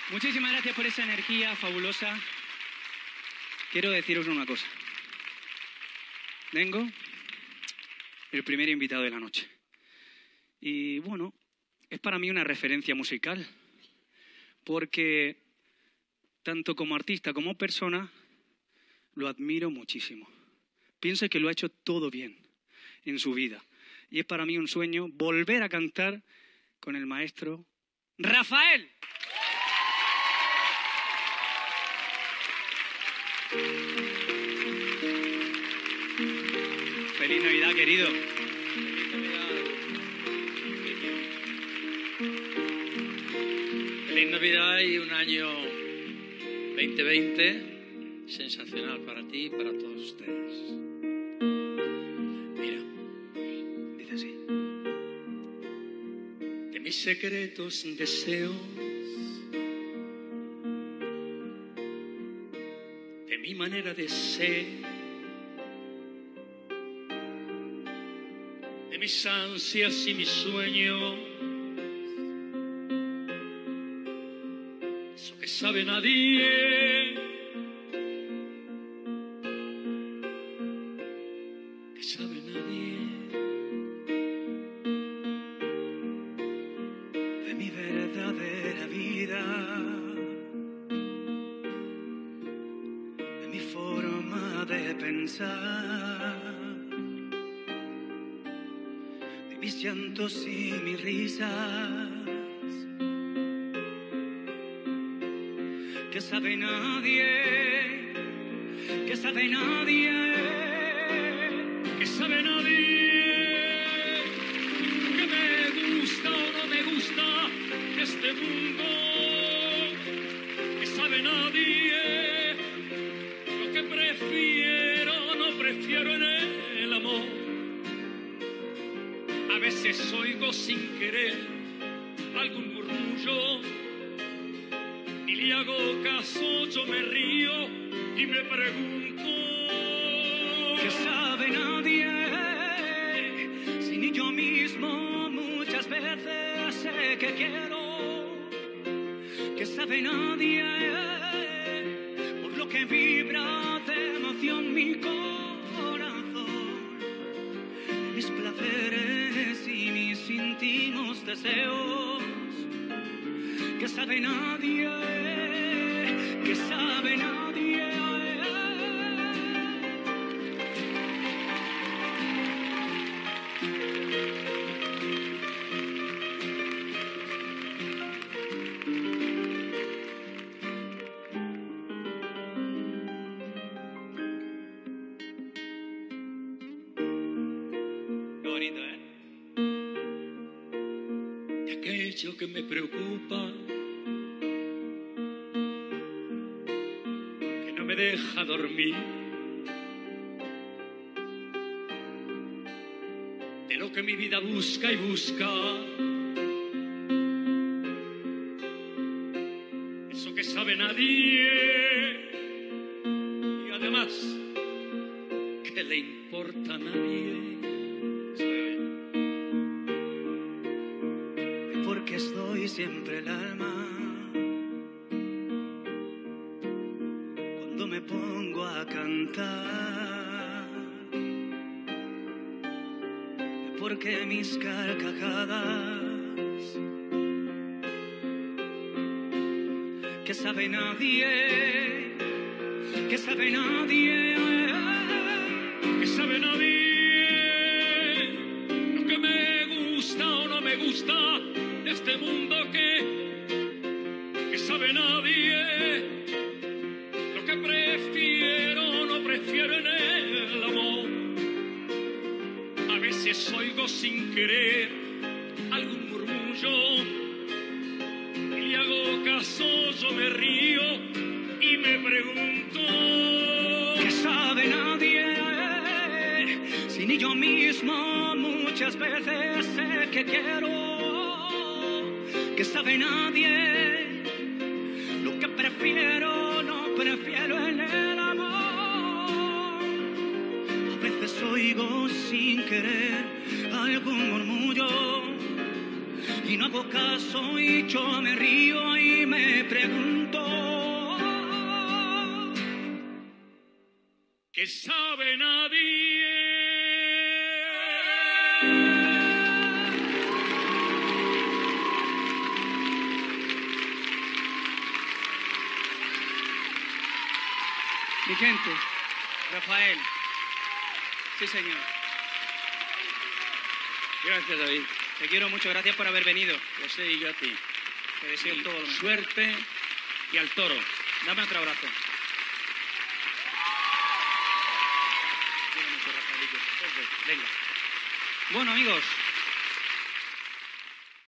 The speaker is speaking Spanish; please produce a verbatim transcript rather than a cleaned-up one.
Muchísimas gracias por esa energía fabulosa. Quiero deciros una cosa. Vengo el primer invitado de la noche. Y bueno, es para mí una referencia musical. Porque tanto como artista como persona lo admiro muchísimo. Pienso que lo ha hecho todo bien en su vida. Y es para mí un sueño volver a cantar con el maestro Rafael. Feliz Navidad, querido. Feliz Navidad. Feliz Navidad y un año veinte veinte sensacional para ti y para todos ustedes. Mira, dice así. De mis secretos deseos, de mi manera de ser, de mis ansias y mis sueños, eso que sabe nadie, que sabe nadie, de mi verdadera vida, de mi forma de pensar, mis llantos y mis risas, que sabe nadie, que sabe nadie, que sabe nadie, que me gusta o no me gusta de este mundo, que sabe nadie, lo que prefiero o no prefiero en el amor. A veces oigo sin querer algún murmullo, ni le hago caso, yo me río y me pregunto, que sabe nadie, si ni yo mismo muchas veces sé que quiero, que sabe nadie, por lo que vibra de emoción mi corazón, de mis placeres y mis íntimos deseos, que sabe nadie, que sabe nadie. Qué bonito, ¿eh? de aquello que me preocupa, que no me deja dormir, de lo que mi vida busca y busca, eso que sabe nadie, y además que le importa a nadie. Porque estoy siempre el alma cuando me pongo a cantar, porque mis carcajadas que sabe nadie, que sabe nadie, Que sabe nadie lo que me gusta o no me gusta de este mundo, que, que sabe nadie lo que prefiero o no prefiero en el amor. A veces oigo sin querer algún murmullo y le hago caso, yo me río y me pregunto, que sabe nadie, si ni yo mismo muchas veces sé que quiero, que sabe nadie, lo que prefiero no prefiero en el amor. A veces oigo sin querer algún murmullo y no hago caso y yo me río y me me pregunto que sabe nadie. Mi gente, Rafael. Sí, señor. Gracias, David. Te quiero mucho, gracias por haber venido. Lo sé, y yo a ti. Te deseo Y todo lo mejor. suerte y al toro. Dame otro abrazo. Te quiero mucho, Rafaelito. Venga. Bueno, amigos,